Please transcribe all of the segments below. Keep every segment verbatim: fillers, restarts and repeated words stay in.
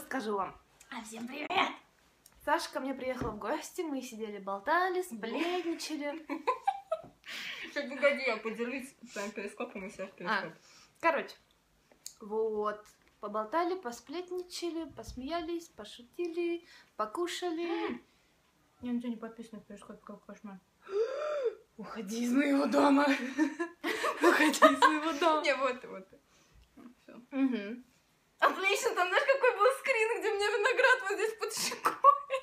расскажу вам. А всем привет! Саша ко мне приехала в гости, мы сидели, болтали, сплетничали. Что, погоди, я поделюсь своим перископом и всех перископ. Короче, вот, поболтали, посплетничали, посмеялись, пошутили, покушали. Я на тебя не подписана в перископе, как кошмар. Уходи из моего дома. Уходи из моего дома. Не, вот, вот. Все. Угу. Отлично, там знаешь, какой был скрин, где у меня виноград вот здесь под щекой.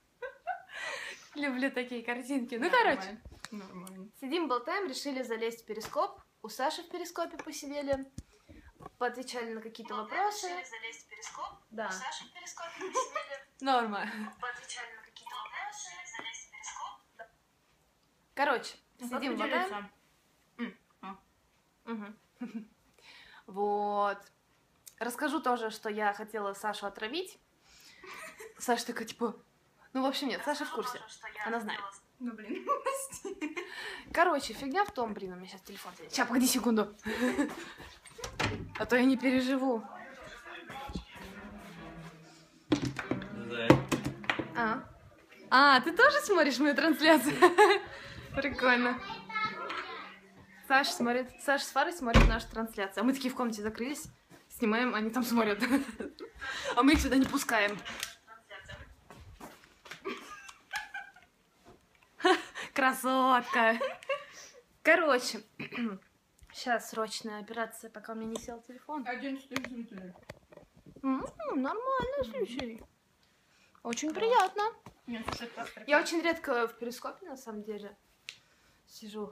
Люблю такие картинки. Ну, Нормально. короче, Нормально. сидим, болтаем, решили залезть в перископ. У Саши в перископе посидели, поотвечали на какие-то вопросы. Решили залезть в перископ. Да. У Саши в перископе посидели. Норма. Поотвечали на какие-то вопросы. Залезть в перископ. Короче, Ну, сидим, как болтаем. поделиться? Угу. Вот. Расскажу тоже, что я хотела Сашу отравить. Саша такая, типа... Ну, в общем, нет, Саша в курсе. Она знает. Ну, блин. Короче, фигня в том, блин, у меня сейчас телефон... Сейчас, погоди секунду. А то я не переживу. А? А, ты тоже смотришь мою трансляцию? Прикольно. Саша смотрит... Саша с Фарой смотрит нашу трансляцию. А мы такие в комнате закрылись, снимаем, они там смотрят. А мы их сюда не пускаем. Красотка. Короче, сейчас срочная операция, пока у меня не сел телефон. одиннадцать зрителей. М-м, нормально, слушай. Очень приятно. Нет, слушай, это просто Я очень редко в перископе, на самом деле, сижу.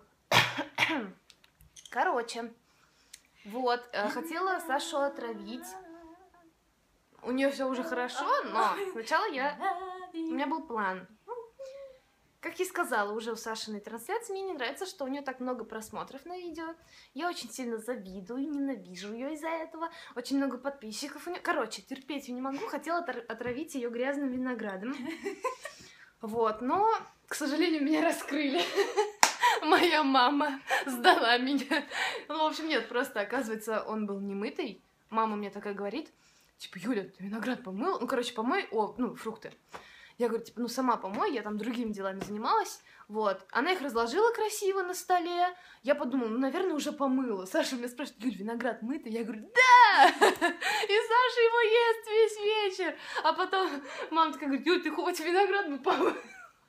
Короче, вот, э, хотела Сашу отравить. У нее все уже хорошо, но сначала я... У меня был план. Как я сказала уже у Сашиной трансляции, мне не нравится, что у нее так много просмотров на видео. Я очень сильно завидую, ненавижу ее из-за этого. Очень много подписчиков у нее. Короче, терпеть ее не могу. Хотела отравить ее грязным виноградом. Вот, но, к сожалению, меня раскрыли. Моя мама сдала меня. Ну, в общем, нет, просто, оказывается, он был немытый. Мама мне такая говорит, типа, Юля, ты виноград помыл? Ну, короче, помой, о, ну, фрукты. Я говорю, типа, ну, сама помой, я там другими делами занималась, вот. Она их разложила красиво на столе. Я подумала, ну, наверное, уже помыла. Саша меня спрашивает, Юль, виноград мытый? Я говорю, да! И Саша его ест весь вечер. А потом мама такая говорит, Юль, ты хоть виноград бы помыл?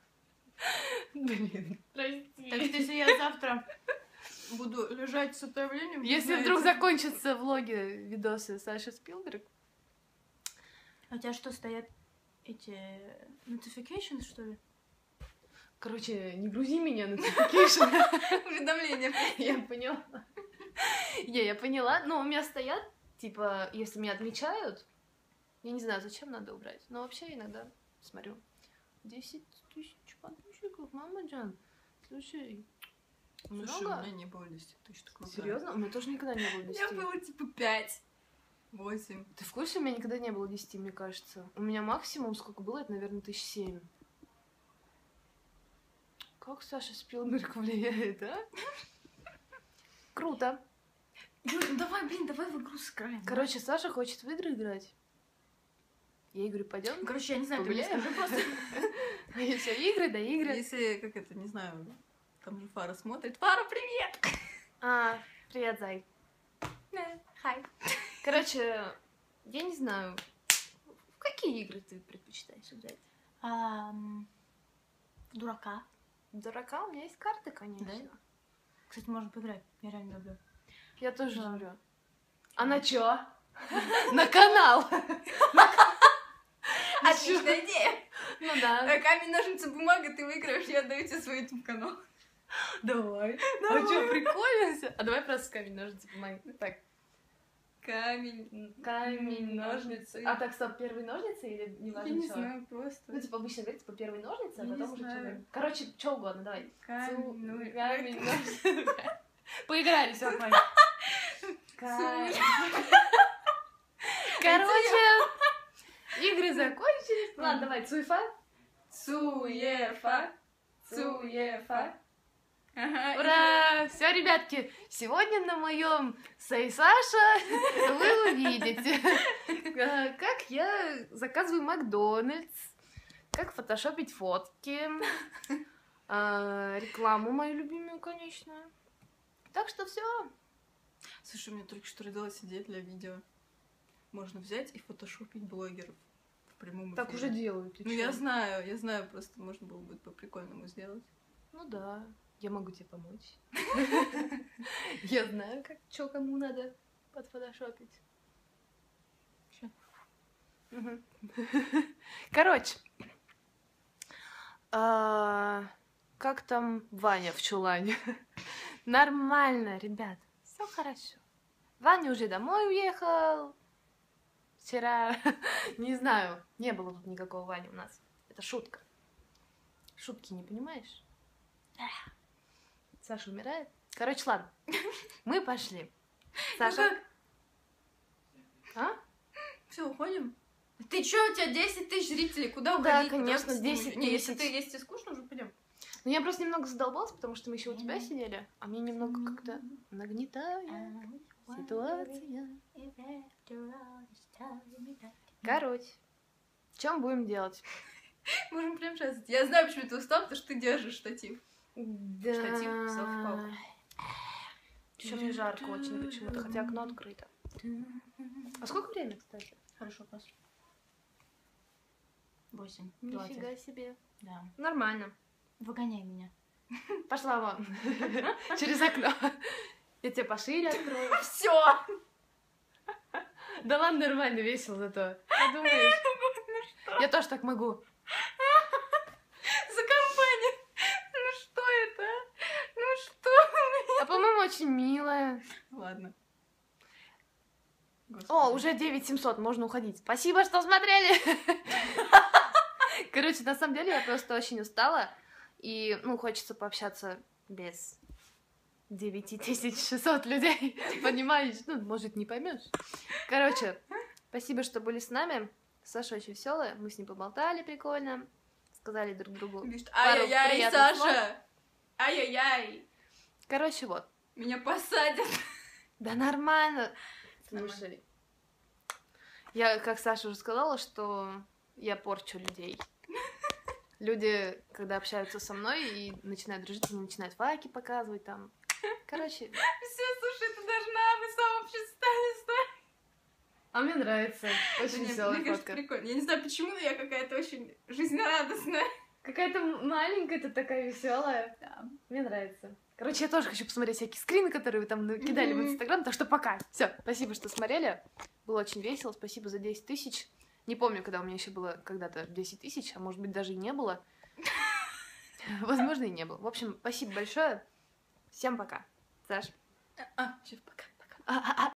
Блин, прости. Так что если я завтра буду лежать с отравлением... Если вдруг закончатся влоги, видосы Саши Спилберг. А у тебя что, стоят эти notifications, что ли? Короче, не грузи меня на notification. Уведомления. Я поняла. Не, я поняла. Но у меня стоят, типа, если меня отмечают, я не знаю, зачем надо убрать. Но вообще иногда смотрю. десять тысяч подписчиков, мама Джан. Слушай, Слушай, много? у меня не было десять тысяч такого. Серьезно? У меня тоже никогда не было У меня десяти. было типа пять, восемь. Ты в курсе? У меня никогда не было десяти, мне кажется. У меня максимум, сколько было, это, наверное, тысяч семь. Как Саша Спилберг влияет, а? Круто. Юль, ну давай, блин, давай в игру сыграем. Короче, Саша хочет в игры играть. Я ей говорю, пойдем. Короче, я не знаю, ты мне Погуляем? скажи просто. И все, игры, да игры. Если, как это, не знаю, там же Фара смотрит. Фара, привет! А, привет, зай. Хай. Короче, я не знаю, в какие игры ты предпочитаешь играть? Дурака. Дурака, у меня есть карты, конечно. Да? Кстати, можно поиграть. Я реально люблю. Я тоже Да. люблю. А на чё? На канал! Отличная идея! Ну да. Камень, ножницы, бумага, ты выиграешь, я отдаю тебе свой YouTube-канал. Давай. А чё, прикольно всё? А давай просто камень, ножницы, бумага. Так, Камень. камень, ножницы. А так, стоп, первые ножницы или не важно Я не чё? знаю, просто. Ну, типа, обычно говорят, типа, первые ножницы, а Я не потом уже знаю. что-то. Короче, что угодно, давай. Камень, ну, Цу- камень, ножницы. Поиграли, все, хватит. Камень. Короче, игры закончились. Ладно, давай, цуефа. Цуефа. Цуефа. Ага, Ура! Все, ребятки, сегодня на моем Сэй Саша вы увидите, э, как я заказываю Макдональдс, как фотошопить фотки, э, рекламу мою любимую, конечно. Так что все. Слушай, мне только что родилась идея для видео. Можно взять и фотошопить блогеров в прямом эфире. Так уже делают. ты Ну, чё? я знаю, я знаю, просто можно было бы по-прикольному сделать. Ну да, я могу тебе помочь. Я знаю, как что кому надо подфотошопить. Чё? Мгм. Короче, а, как там Ваня в чулане? Нормально, ребят, все хорошо. Ваня уже домой уехал. Вчера, не знаю, не было тут никакого Вани у нас. Это шутка. Шутки не понимаешь? Саша умирает. Короче, ладно. Мы пошли. Саша. А? Все, уходим? Ты чё, у тебя десять тысяч зрителей, куда Да, уходить? конечно, Подожди, десять Не, если тысяч. ты, если тебе скучно, уже пойдем. Ну, я просто немного задолбалась, потому что мы еще у тебя сидели, а мне немного как-то нагнетает ситуация. Короче, чем будем делать? Можем прям сейчас. Я знаю, почему ты устал, потому что ты держишь штатив. Да. Штатив, self-help. Еще мне жарко очень почему-то, хотя окно открыто. А сколько время, кстати? Хорошо, пас. Восемь. Нифига себе. Да. Нормально. Выгоняй меня. Пошла вон. Через окно. Я тебе пошире открою. Все! Да ладно, нормально, весело зато. Подумаешь. Я тоже так могу. За компанию! Ну что это? Ну что? А по-моему, очень милая. Ладно. О, уже девять семьсот, можно уходить. Спасибо, что смотрели. Короче, на самом деле я просто очень устала. И, ну, хочется пообщаться без девять тысяч шестьсот людей. Понимаешь? Ну, может, не поймешь. Короче, спасибо, что были с нами. Саша очень веселая. Мы с ней поболтали прикольно. Сказали друг другу. пару Ай-яй-яй, приятных слов. Саша! Ай-яй-яй! Короче, вот. Меня посадят. Да нормально. Нормально. Слушай, я, как Саша уже сказала, что я порчу людей. Люди, когда общаются со мной и начинают дружить, они начинают факи показывать там. Короче. Все, слушай, ты должна бы сообщество стали стоять. А мне нравится. Очень Мне веселая кажется, фотка. прикольно. Я не знаю, почему, но я какая-то очень жизнерадостная. Какая-то маленькая, ты такая веселая. Да. Мне нравится. Короче, я тоже хочу посмотреть всякие скрины, которые вы там кидали в Мгм. Инстаграм. Так что пока. Все, спасибо, что смотрели. Было очень весело. Спасибо за десять тысяч. Не помню, когда у меня еще было когда-то десять тысяч, а может быть даже и не было. Возможно, и не было. В общем, спасибо большое. Всем пока. Саш. А, все, пока. А, а, а.